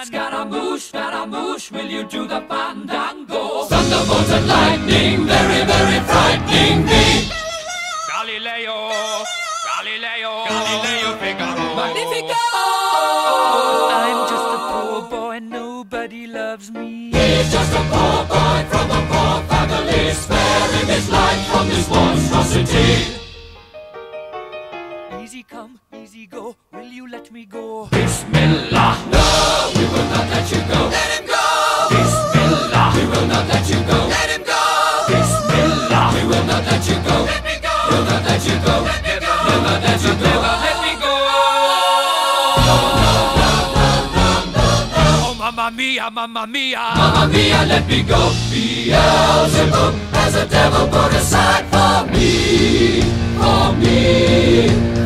Scaramouche, will you do the fandango? Thunderbolt and lightning, very, very frightening me. Galileo, Galileo, Galileo Figaro. Magnifico! I'm just a poor boy, nobody loves me. He's just a poor boy from a poor family, sparing his life from this monstrosity. Easy come, easy go, will you let me go? Bismillah, no, we will not let you go. Let him go! Bismillah, we will not let you go. Let him go! Bismillah, we will not let you go. Let me go! We'll not let you go. Let me go! We'll not let you go. Let me go! Oh, mamma mia, mamma mia! Mamma mia, let me go. Beelzebub has a devil put aside for me, for me.